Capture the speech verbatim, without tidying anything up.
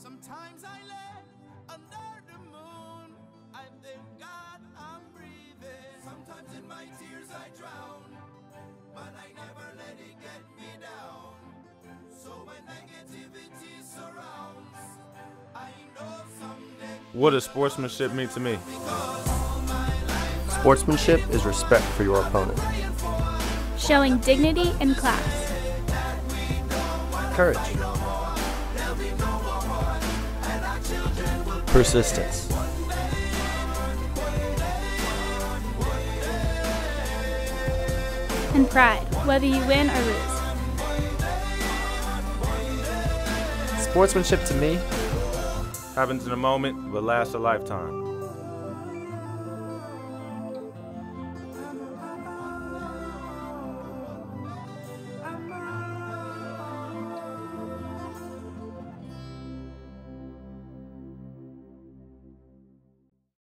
Sometimes I lay under the moon. I thank God I'm breathing. Sometimes in my tears I drown, but I never let it get me down. So when negativity surrounds, I know someday. What does sportsmanship mean to me? Sportsmanship is respect for your opponent. Showing dignity in class. Courage. Persistence. And pride, whether you win or lose. Sportsmanship to me Happens in a moment, but lasts a lifetime.